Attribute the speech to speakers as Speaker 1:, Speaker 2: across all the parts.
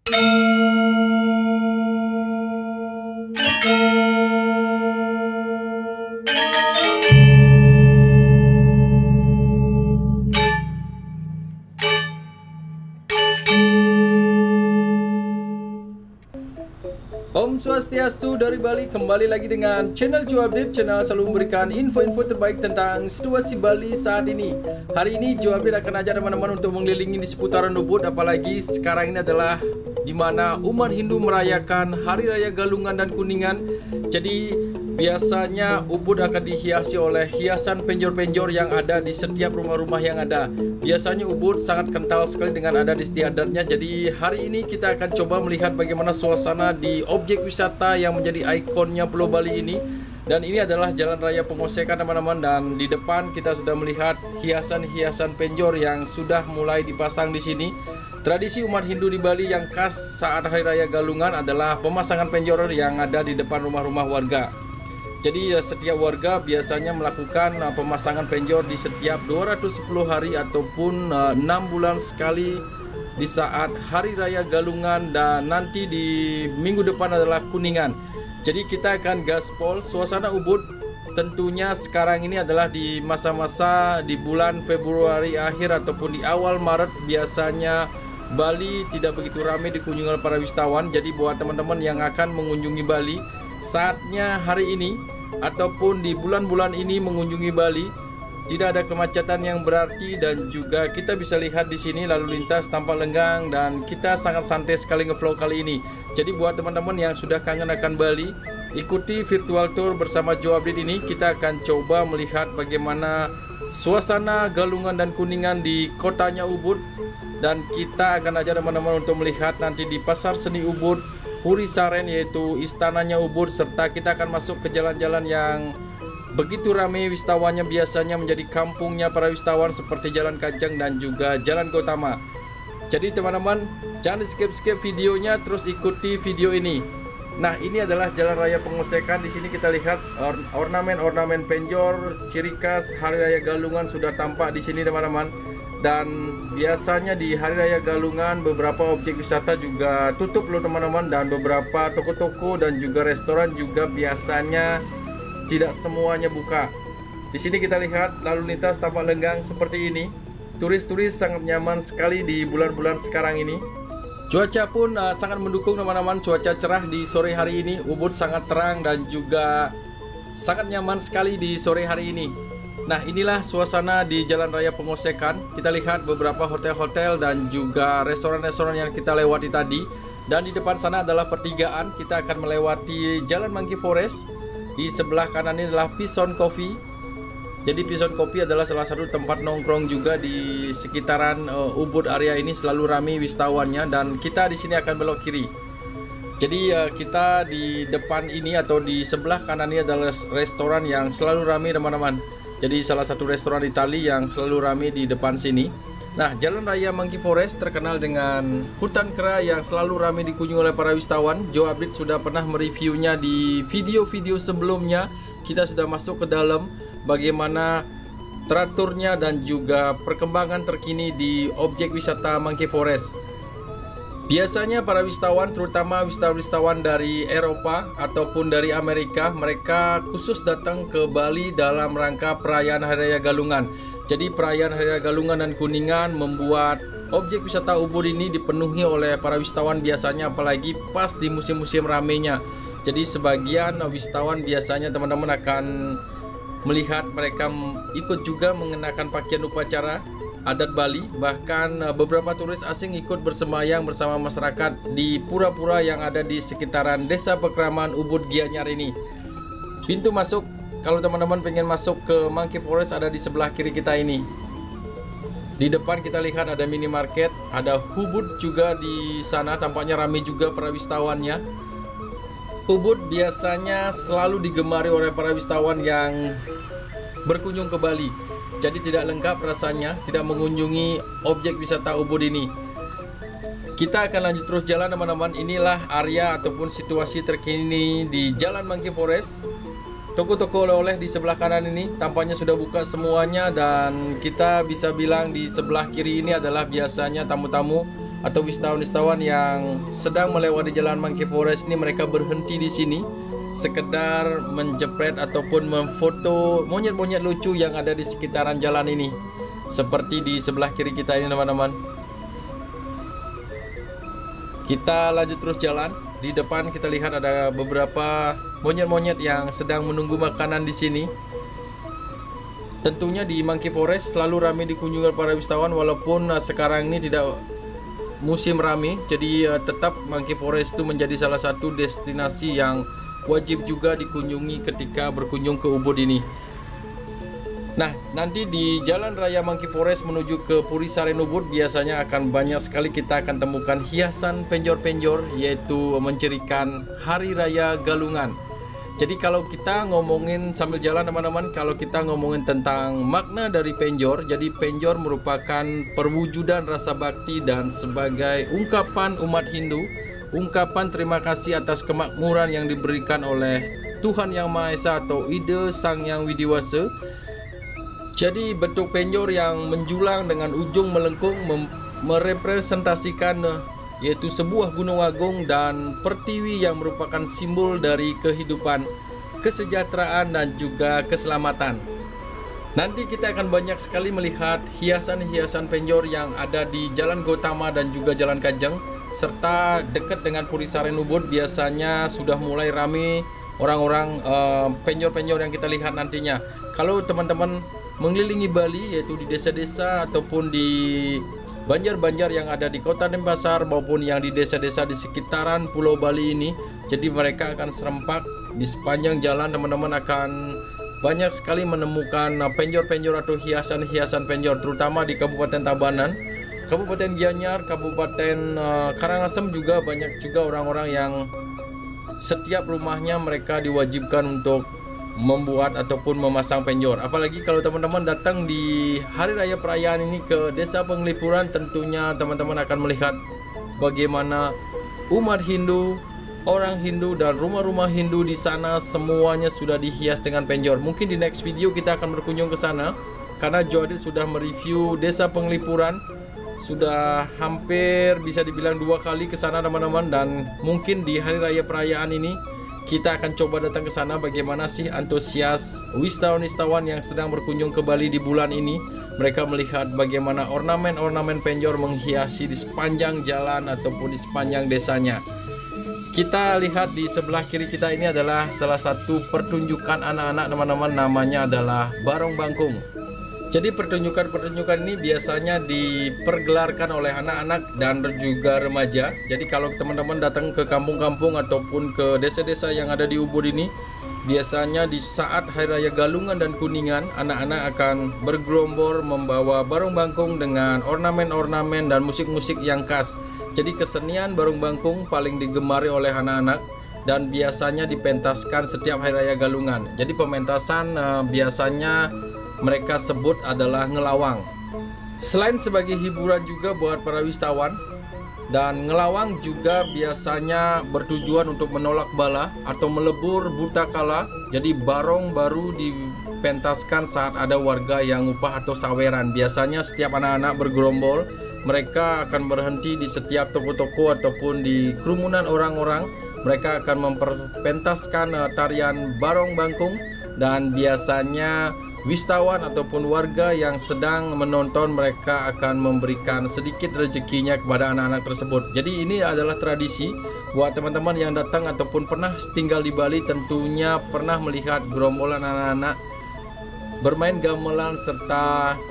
Speaker 1: Om Swastiastu dari Bali, kembali lagi dengan channel Joe Update. Channel selalu memberikan info-info terbaik tentang situasi Bali saat ini. Hari ini Joe Update akan ajak teman-teman untuk mengelilingi di seputaran Ubud. Apalagi sekarang ini adalah dimana umat Hindu merayakan Hari Raya Galungan dan Kuningan. Jadi biasanya Ubud akan dihiasi oleh hiasan penjor-penjor yang ada di setiap rumah-rumah yang ada. Biasanya Ubud sangat kental sekali dengan adat istiadatnya. Jadi hari ini kita akan coba melihat bagaimana suasana di objek wisata yang menjadi ikonnya Pulau Bali ini. Dan ini adalah Jalan Raya Pengosekan teman-teman. Dan di depan kita sudah melihat hiasan-hiasan penjor yang sudah mulai dipasang di sini. Tradisi umat Hindu di Bali yang khas saat Hari Raya Galungan adalah pemasangan penjor yang ada di depan rumah-rumah warga. Jadi setiap warga biasanya melakukan pemasangan penjor di setiap 210 hari ataupun 6 bulan sekali di saat Hari Raya Galungan, dan nanti di minggu depan adalah Kuningan. Jadi kita akan gaspol suasana Ubud. Tentunya sekarang ini adalah di masa-masa di bulan Februari akhir ataupun di awal Maret. Biasanya Bali tidak begitu ramai dikunjungi oleh para wisatawan. Jadi buat teman-teman yang akan mengunjungi Bali, saatnya hari ini ataupun di bulan-bulan ini mengunjungi Bali, tidak ada kemacetan yang berarti, dan juga kita bisa lihat di sini lalu lintas tampak lenggang dan kita sangat santai sekali ngevlog kali ini. Jadi buat teman-teman yang sudah kangen akan Bali, ikuti virtual tour bersama Joe Update ini. Kita akan coba melihat bagaimana suasana Galungan dan Kuningan di kotanya Ubud, dan kita akan ajak teman-teman untuk melihat nanti di Pasar Seni Ubud, Puri Saren yaitu istananya Ubud, serta kita akan masuk ke jalan-jalan yang begitu ramai wisatawannya, biasanya menjadi kampungnya para wisatawan seperti Jalan Kajang dan juga Jalan Gautama. Jadi teman-teman jangan skip-skip videonya, terus ikuti video ini. Nah, ini adalah Jalan Raya Pengosekan. Di sini kita lihat ornamen-ornamen penjor ciri khas Hari Raya Galungan sudah tampak di sini teman-teman. Dan biasanya di Hari Raya Galungan beberapa objek wisata juga tutup loh teman-teman, dan beberapa toko-toko dan juga restoran juga biasanya tidak semuanya buka. Di sini kita lihat lalu lintas tampak lenggang seperti ini. Turis-turis sangat nyaman sekali di bulan-bulan sekarang ini. Cuaca pun sangat mendukung teman-teman. Cuaca cerah di sore hari ini. Ubud sangat terang dan juga sangat nyaman sekali di sore hari ini. Nah, inilah suasana di Jalan Raya Pengosekan. Kita lihat beberapa hotel-hotel dan juga restoran-restoran yang kita lewati tadi. Dan di depan sana adalah pertigaan. Kita akan melewati Jalan Monkey Forest. Di sebelah kanan ini adalah Pison Coffee. Jadi Pison Coffee adalah salah satu tempat nongkrong juga di sekitaran Ubud area ini, selalu ramai wisatawannya. Dan kita di sini akan belok kiri. Jadi kita di depan ini atau di sebelah kanan ini adalah restoran yang selalu ramai teman-teman. Jadi salah satu restoran Italia yang selalu ramai di depan sini. Nah, Jalan Raya Monkey Forest terkenal dengan hutan kera yang selalu ramai dikunjungi oleh para wisatawan. Joe Update sudah pernah mereviewnya di video-video sebelumnya. Kita sudah masuk ke dalam bagaimana teraturnya dan juga perkembangan terkini di objek wisata Monkey Forest. Biasanya para wisatawan, terutama wisatawan dari Eropa ataupun dari Amerika, mereka khusus datang ke Bali dalam rangka perayaan Hari Raya Galungan. Jadi perayaan Hari Raya Galungan dan Kuningan membuat objek wisata Ubud ini dipenuhi oleh para wisatawan biasanya, apalagi pas di musim-musim ramainya. Jadi sebagian wisatawan biasanya teman-teman akan melihat mereka ikut juga mengenakan pakaian upacara adat Bali. Bahkan beberapa turis asing ikut bersembahyang bersama masyarakat di pura-pura yang ada di sekitaran Desa Pekraman Ubud Gianyar ini. Pintu masuk kalau teman-teman pengen masuk ke Monkey Forest ada di sebelah kiri kita ini. Di depan kita lihat ada minimarket, ada Ubud juga di sana, tampaknya ramai juga para wisatawannya. Ubud biasanya selalu digemari oleh para wisatawan yang berkunjung ke Bali. Jadi tidak lengkap rasanya tidak mengunjungi objek wisata Ubud ini. Kita akan lanjut terus jalan teman-teman. Inilah area ataupun situasi terkini di Jalan Monkey Forest. Toko-toko oleh-oleh di sebelah kanan ini tampaknya sudah buka semuanya, dan kita bisa bilang di sebelah kiri ini adalah biasanya tamu-tamu atau wisatawan-wisatawan yang sedang melewati jalan Monkey Forest ini, mereka berhenti di sini sekedar menjepret ataupun memfoto monyet-monyet lucu yang ada di sekitaran jalan ini. Seperti di sebelah kiri kita ini teman-teman. Kita lanjut terus jalan. Di depan kita lihat ada beberapa monyet-monyet yang sedang menunggu makanan di sini. Tentunya di Monkey Forest selalu ramai dikunjungi para wisatawan, walaupun sekarang ini tidak musim ramai. Jadi tetap Monkey Forest itu menjadi salah satu destinasi yang wajib juga dikunjungi ketika berkunjung ke Ubud ini. Nah, nanti di Jalan Raya Monkey Forest menuju ke Puri Saren Ubud biasanya akan banyak sekali kita akan temukan hiasan penjor-penjor, yaitu mencirikan Hari Raya Galungan. Jadi kalau kita ngomongin sambil jalan teman-teman, kalau kita ngomongin tentang makna dari penjor, jadi penjor merupakan perwujudan rasa bakti dan sebagai ungkapan umat Hindu, ungkapan terima kasih atas kemakmuran yang diberikan oleh Tuhan Yang Maha Esa atau Ide Sang Yang Widiwasa. Jadi bentuk penjor yang menjulang dengan ujung melengkung merepresentasikan yaitu sebuah gunung agung dan pertiwi yang merupakan simbol dari kehidupan, kesejahteraan dan juga keselamatan. Nanti kita akan banyak sekali melihat hiasan-hiasan penjor yang ada di Jalan Gautama dan juga Jalan Kajang, serta dekat dengan Puri Saren Ubud biasanya sudah mulai ramai orang-orang penjor-penjor yang kita lihat nantinya. Kalau teman-teman mengelilingi Bali, yaitu di desa-desa ataupun di banjar-banjar yang ada di Kota Denpasar maupun yang di desa-desa di sekitaran Pulau Bali ini, jadi mereka akan serempak di sepanjang jalan. Teman-teman akan banyak sekali menemukan penjor-penjor atau hiasan-hiasan penjor, terutama di Kabupaten Tabanan, Kabupaten Gianyar, Kabupaten Karangasem juga banyak juga orang-orang yang setiap rumahnya mereka diwajibkan untuk membuat ataupun memasang penjor. Apalagi kalau teman-teman datang di hari raya perayaan ini ke Desa Penglipuran, tentunya teman-teman akan melihat bagaimana umat Hindu, orang Hindu dan rumah-rumah Hindu di sana semuanya sudah dihias dengan penjor. Mungkin di next video kita akan berkunjung ke sana karena Joadit sudah mereview Desa Penglipuran, sudah hampir bisa dibilang 2 kali ke sana teman-teman, dan mungkin di hari raya perayaan ini kita akan coba datang ke sana. Bagaimana sih antusias wisatawan-wisatawan yang sedang berkunjung ke Bali di bulan ini. Mereka melihat bagaimana ornamen-ornamen penjor menghiasi di sepanjang jalan ataupun di sepanjang desanya. Kita lihat di sebelah kiri kita ini adalah salah satu pertunjukan anak-anak teman-teman, namanya adalah Barong Bangkung. Jadi pertunjukan-pertunjukan ini biasanya dipergelarkan oleh anak-anak dan juga remaja. Jadi kalau teman-teman datang ke kampung-kampung ataupun ke desa-desa yang ada di Ubud ini, biasanya di saat Hari Raya Galungan dan Kuningan, anak-anak akan bergelombor membawa barong bangkung dengan ornamen-ornamen dan musik-musik yang khas. Jadi kesenian barong bangkung paling digemari oleh anak-anak dan biasanya dipentaskan setiap Hari Raya Galungan. Jadi pementasan biasanya mereka sebut adalah ngelawang. Selain sebagai hiburan juga buat para wisatawan, dan ngelawang juga biasanya bertujuan untuk menolak bala atau melebur buta kala. Jadi barong baru dipentaskan saat ada warga yang upah atau saweran. Biasanya setiap anak-anak bergerombol, mereka akan berhenti di setiap toko-toko ataupun di kerumunan orang-orang. Mereka akan memperpentaskan tarian barong bangkung, dan biasanya wisatawan ataupun warga yang sedang menonton mereka akan memberikan sedikit rezekinya kepada anak-anak tersebut. Jadi ini adalah tradisi buat teman-teman yang datang ataupun pernah tinggal di Bali, tentunya pernah melihat gerombolan anak-anak bermain gamelan serta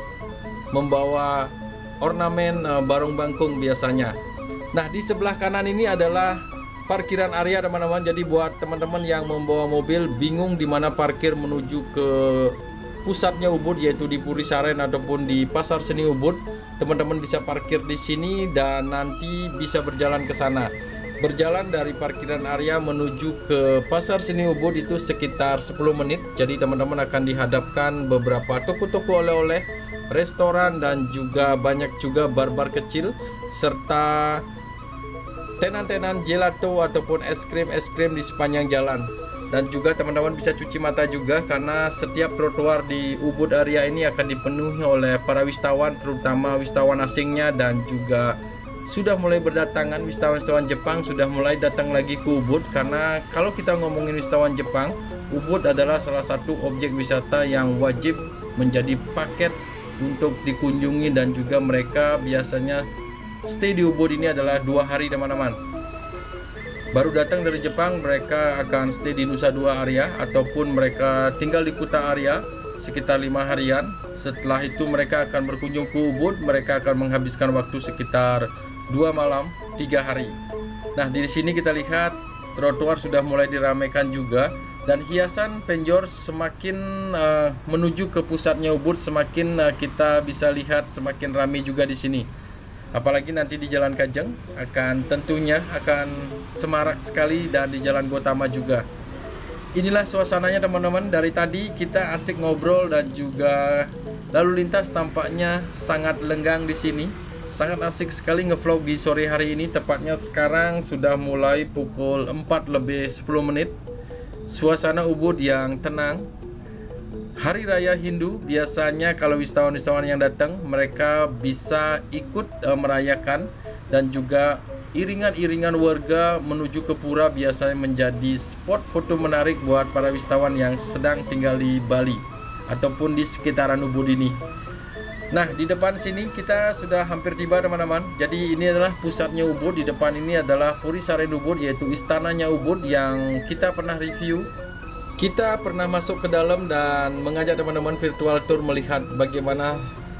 Speaker 1: membawa ornamen barong bangkung biasanya. Nah, di sebelah kanan ini adalah parkiran area teman-teman. Jadi buat teman-teman yang membawa mobil bingung di mana parkir menuju ke pusatnya Ubud, yaitu di Puri Saren ataupun di Pasar Seni Ubud, teman-teman bisa parkir di sini dan nanti bisa berjalan ke sana. Berjalan dari parkiran area menuju ke Pasar Seni Ubud itu sekitar 10 menit. Jadi teman-teman akan dihadapkan beberapa toko-toko oleh-oleh, restoran dan juga banyak juga bar-bar kecil serta tenan-tenan gelato ataupun es krim di sepanjang jalan. Dan juga teman-teman bisa cuci mata juga karena setiap trotoar di Ubud area ini akan dipenuhi oleh para wisatawan, terutama wisatawan asingnya dan juga sudah mulai berdatangan, wisatawan-wisatawan Jepang sudah mulai datang lagi ke Ubud. Karena kalau kita ngomongin wisatawan Jepang, Ubud adalah salah satu objek wisata yang wajib menjadi paket untuk dikunjungi, dan juga mereka biasanya stay di Ubud ini adalah 2 hari teman-teman. Baru datang dari Jepang, mereka akan stay di Nusa Dua area, ataupun mereka tinggal di Kuta area sekitar 5 harian. Setelah itu mereka akan berkunjung ke Ubud. Mereka akan menghabiskan waktu sekitar 2 malam 3 hari. Nah, di sini kita lihat trotoar sudah mulai diramaikan juga, dan hiasan penjor semakin menuju ke pusatnya Ubud, semakin kita bisa lihat semakin ramai juga di sini. Apalagi nanti di Jalan Kajang tentunya akan semarak sekali, dan di Jalan Gotama juga. Inilah suasananya teman-teman. Dari tadi kita asik ngobrol, dan juga lalu lintas tampaknya sangat lenggang di sini. Sangat asik sekali ngevlog di sore hari ini. Tepatnya sekarang sudah mulai pukul 4:10. Suasana Ubud yang tenang. Hari Raya Hindu biasanya kalau wisatawan-wisatawan yang datang, mereka bisa ikut merayakan, dan juga iringan-iringan warga menuju ke pura biasanya menjadi spot foto menarik buat para wisatawan yang sedang tinggal di Bali ataupun di sekitaran Ubud ini. Nah, di depan sini kita sudah hampir tiba teman-teman. Jadi ini adalah pusatnya Ubud. Di depan ini adalah Puri Saren Ubud, yaitu istananya Ubud yang kita pernah review. Kita pernah masuk ke dalam dan mengajak teman-teman virtual tour melihat bagaimana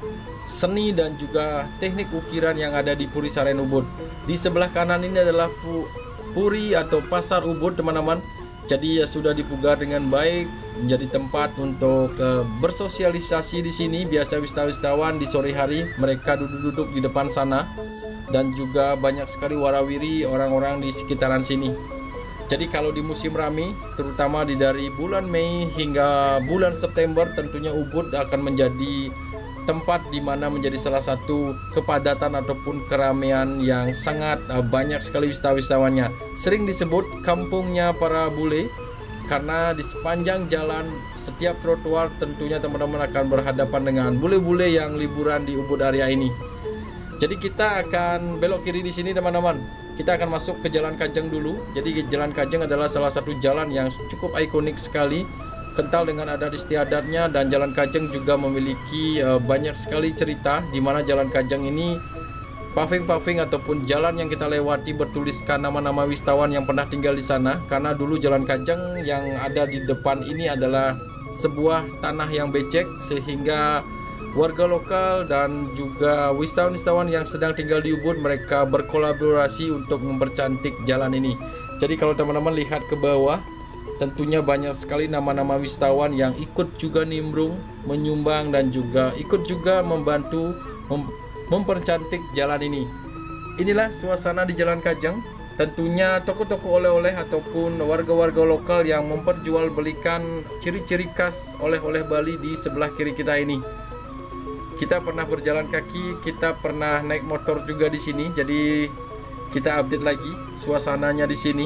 Speaker 1: seni dan juga teknik ukiran yang ada di Puri Saren Ubud. Di sebelah kanan ini adalah Puri atau Pasar Ubud teman-teman. Jadi sudah dipugar dengan baik, menjadi tempat untuk bersosialisasi di sini. Biasa wisatawan di sore hari mereka duduk-duduk di depan sana, dan juga banyak sekali warawiri orang-orang di sekitaran sini. Jadi kalau di musim rami, terutama dari bulan Mei hingga bulan September, tentunya Ubud akan menjadi tempat di mana menjadi salah satu kepadatan ataupun keramaian yang sangat banyak sekali wisatawan-wisatawannya. Sering disebut kampungnya para bule, karena di sepanjang jalan setiap trotoar tentunya teman-teman akan berhadapan dengan bule-bule yang liburan di Ubud area ini. Jadi kita akan belok kiri di sini teman-teman. Kita akan masuk ke Jalan Kajang dulu. Jadi Jalan Kajang adalah salah satu jalan yang cukup ikonik sekali, kental dengan adat istiadatnya, dan Jalan Kajang juga memiliki banyak sekali cerita, di mana Jalan Kajang ini paving-paving ataupun jalan yang kita lewati bertuliskan nama-nama wisatawan yang pernah tinggal di sana. Karena dulu Jalan Kajang yang ada di depan ini adalah sebuah tanah yang becek, sehingga warga lokal dan juga wisatawan-wisatawan yang sedang tinggal di Ubud mereka berkolaborasi untuk mempercantik jalan ini. Jadi kalau teman-teman lihat ke bawah, tentunya banyak sekali nama-nama wisatawan yang ikut juga nimbrung, menyumbang, dan juga ikut juga membantu mempercantik jalan ini. Inilah suasana di Jalan Kajang. Tentunya toko-toko oleh-oleh ataupun warga-warga lokal yang memperjualbelikan ciri-ciri khas oleh-oleh Bali di sebelah kiri kita ini. Kita pernah berjalan kaki, kita pernah naik motor juga di sini. Jadi kita update lagi suasananya di sini.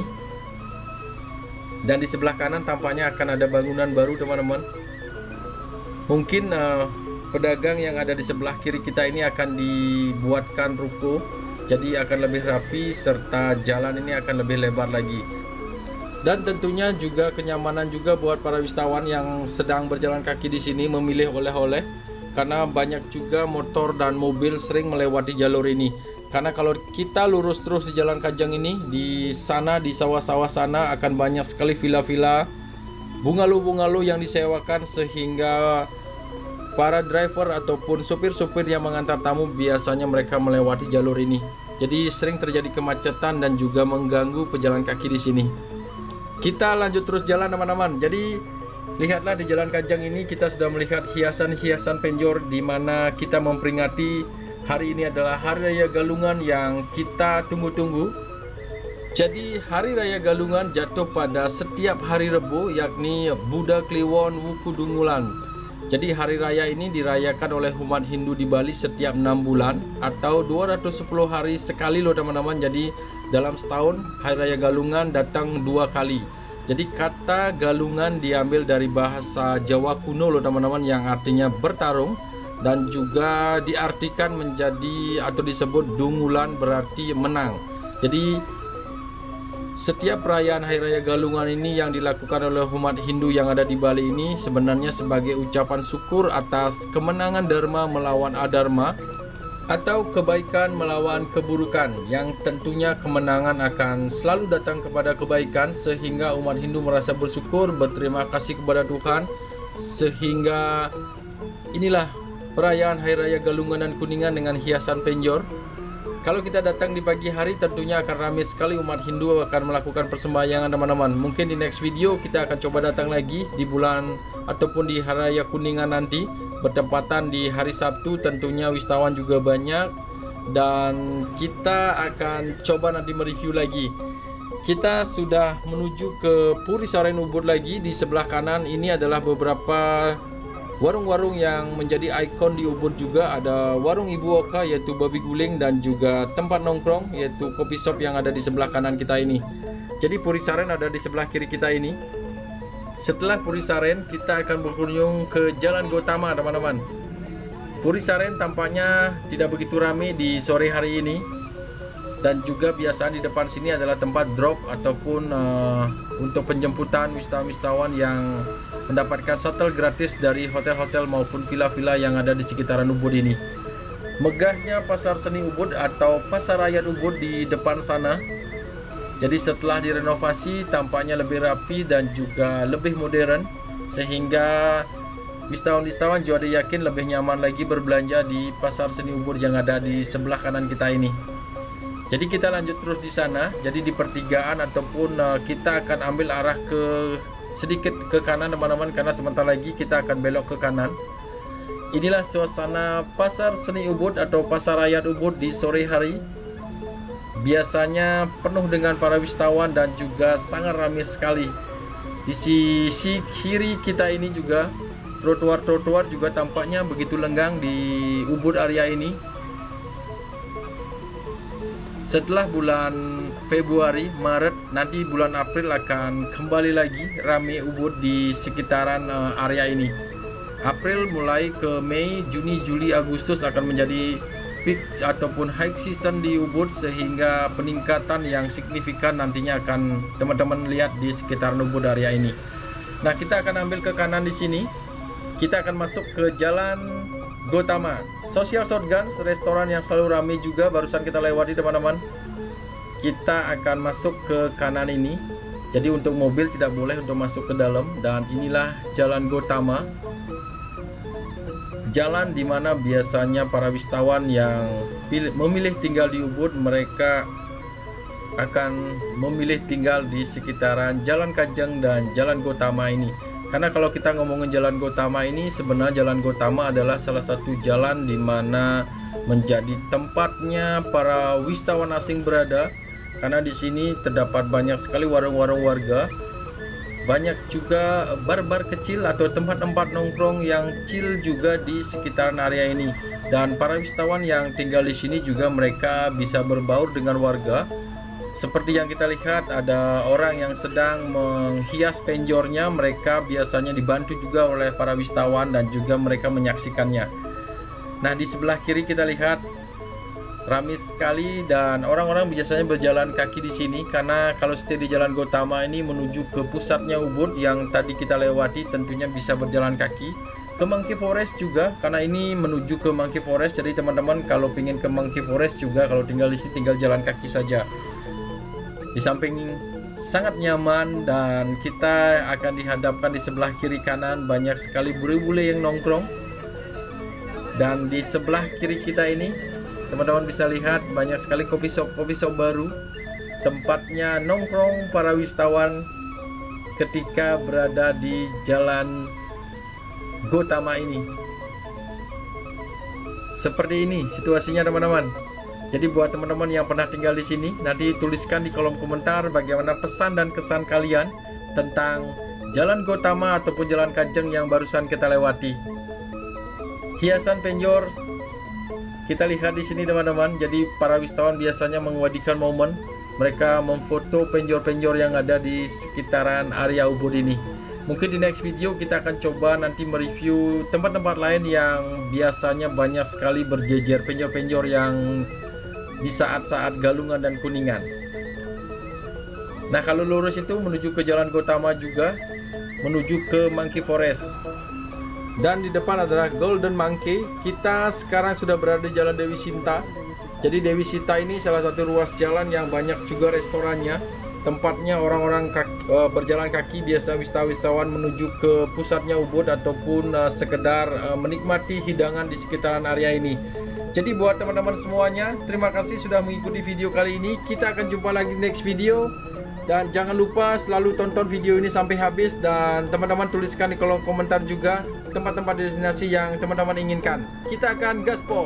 Speaker 1: Dan di sebelah kanan tampaknya akan ada bangunan baru teman-teman. Mungkin pedagang yang ada di sebelah kiri kita ini akan dibuatkan ruko. Jadi akan lebih rapi, serta jalan ini akan lebih lebar lagi. Dan tentunya juga kenyamanan juga buat para wisatawan yang sedang berjalan kaki di sini memilih oleh-oleh. Karena banyak juga motor dan mobil sering melewati jalur ini. Karena kalau kita lurus terus di Jalan Kajang ini, di sana di sawah-sawah sana akan banyak sekali villa-villa, bungalow-bungalow yang disewakan, sehingga para driver ataupun supir-supir yang mengantar tamu biasanya mereka melewati jalur ini. Jadi sering terjadi kemacetan dan juga mengganggu pejalan kaki di sini. Kita lanjut terus jalan teman-teman. Jadi lihatlah di Jalan Kajang ini kita sudah melihat hiasan-hiasan penjor, di mana kita memperingati hari ini adalah Hari Raya Galungan yang kita tunggu-tunggu. Jadi Hari Raya Galungan jatuh pada setiap hari Rebo, yakni Buddha Kliwon Wuku Dungulan. Jadi hari raya ini dirayakan oleh umat Hindu di Bali setiap 6 bulan atau 210 hari sekali loh teman-teman. Jadi dalam setahun Hari Raya Galungan datang 2 kali. Jadi kata galungan diambil dari bahasa Jawa kuno loh teman-teman, yang artinya bertarung. dan juga diartikan menjadi atau disebut Dungulan berarti menang. Jadi setiap perayaan Hari Raya Galungan ini yang dilakukan oleh umat Hindu yang ada di Bali ini sebenarnya sebagai ucapan syukur atas kemenangan Dharma melawan Adharma atau kebaikan melawan keburukan, yang tentunya kemenangan akan selalu datang kepada kebaikan, sehingga umat Hindu merasa bersyukur, berterima kasih kepada Tuhan. Sehingga inilah perayaan Hari Raya Galungan dan Kuningan dengan hiasan penjor. Kalau kita datang di pagi hari tentunya akan ramai sekali umat Hindu akan melakukan persembahyangan teman-teman. Mungkin di next video kita akan coba datang lagi di bulan ataupun di Hari Raya Kuningan nanti, bertepatan di hari Sabtu. Tentunya wisatawan juga banyak dan kita akan coba nanti mereview lagi. Kita sudah menuju ke Puri Saren Ubud lagi. Di sebelah kanan ini adalah beberapa warung-warung yang menjadi ikon di Ubud juga. Ada warung Ibu Oka yaitu babi guling, dan juga tempat nongkrong yaitu kopi shop yang ada di sebelah kanan kita ini. Jadi Puri Saren ada di sebelah kiri kita ini. Setelah Puri Saren kita akan berkunjung ke Jalan Gautama teman-teman. Puri Saren tampaknya tidak begitu ramai di sore hari ini, dan juga biasa di depan sini adalah tempat drop ataupun untuk penjemputan wisatawan yang mendapatkan shuttle gratis dari hotel-hotel maupun villa-villa yang ada di sekitaran Ubud ini. Megahnya Pasar Seni Ubud atau Pasar Rakyat Ubud di depan sana. Jadi setelah direnovasi tampaknya lebih rapi dan juga lebih modern, sehingga wisatawan-wisatawan juga yakin lebih nyaman lagi berbelanja di Pasar Seni Ubud yang ada di sebelah kanan kita ini. Jadi kita lanjut terus di sana. Jadi di pertigaan ataupun kita akan ambil arah ke sedikit ke kanan teman-teman, karena sebentar lagi kita akan belok ke kanan. Inilah suasana Pasar Seni Ubud atau Pasar Rakyat Ubud di sore hari. Biasanya penuh dengan para wisatawan dan juga sangat ramai sekali. Di sisi kiri kita ini juga trotoar-trotoar juga tampaknya begitu lenggang di Ubud area ini. Setelah bulan Februari, Maret, nanti bulan April akan kembali lagi ramai Ubud di sekitaran area ini. April mulai ke Mei, Juni, Juli, Agustus akan menjadi peak ataupun high season di Ubud, sehingga peningkatan yang signifikan nantinya akan teman-teman lihat di sekitaran Ubud area ini. Nah, kita akan ambil ke kanan di sini. Kita akan masuk ke Jalan Gautama. Social Shotgun, restoran yang selalu ramai juga barusan kita lewati teman-teman. Kita akan masuk ke kanan ini. Jadi untuk mobil tidak boleh untuk masuk ke dalam. Dan inilah Jalan Gautama, jalan dimana biasanya para wisatawan yang memilih tinggal di Ubud, mereka akan memilih tinggal di sekitaran Jalan Kajang dan Jalan Gautama ini. Karena kalau kita ngomongin Jalan Gautama ini, sebenarnya Jalan Gautama adalah salah satu jalan di mana menjadi tempatnya para wisatawan asing berada. Karena di sini terdapat banyak sekali warung-warung warga, banyak juga bar-bar kecil atau tempat-tempat nongkrong yang chill juga di sekitaran area ini. Dan para wisatawan yang tinggal di sini juga mereka bisa berbaur dengan warga. Seperti yang kita lihat, ada orang yang sedang menghias penjornya. Mereka biasanya dibantu juga oleh para wisatawan dan juga mereka menyaksikannya. Nah, di sebelah kiri kita lihat ramai sekali dan orang-orang biasanya berjalan kaki di sini, karena kalau stay di Jalan Gautama ini menuju ke pusatnya Ubud yang tadi kita lewati tentunya bisa berjalan kaki. Ke Monkey Forest juga, karena ini menuju ke Monkey Forest. Jadi teman-teman kalau ingin ke Monkey Forest juga, kalau tinggal di sini tinggal jalan kaki saja. Di samping sangat nyaman, dan kita akan dihadapkan di sebelah kiri kanan banyak sekali bule-bule yang nongkrong. Dan di sebelah kiri kita ini teman-teman bisa lihat banyak sekali kopi shop baru, tempatnya nongkrong para wisatawan ketika berada di Jalan Gautama ini. Seperti ini situasinya teman-teman. Jadi buat teman-teman yang pernah tinggal di sini, nanti tuliskan di kolom komentar bagaimana pesan dan kesan kalian tentang Jalan Gautama ataupun Jalan Kajang yang barusan kita lewati. Hiasan penjor kita lihat di sini teman-teman. Jadi para wisatawan biasanya mengabadikan momen, mereka memfoto penjor-penjor yang ada di sekitaran area Ubud ini. Mungkin di next video kita akan coba nanti mereview tempat-tempat lain yang biasanya banyak sekali berjejer penjor-penjor yang di saat-saat Galungan dan Kuningan. Nah, kalau lurus itu menuju ke Jalan Gautama juga, menuju ke Monkey Forest. Dan di depan adalah Golden Monkey. Kita sekarang sudah berada di Jalan Dewi Sinta. Jadi Dewi Sinta ini salah satu ruas jalan yang banyak juga restorannya. Tempatnya orang-orang berjalan kaki, biasa wisatawan menuju ke pusatnya Ubud ataupun sekedar menikmati hidangan di sekitaran area ini. Jadi buat teman-teman semuanya, terima kasih sudah mengikuti video kali ini. Kita akan jumpa lagi di next video. Dan jangan lupa selalu tonton video ini sampai habis. Dan teman-teman tuliskan di kolom komentar juga tempat-tempat destinasi yang teman-teman inginkan. Kita akan gaspol.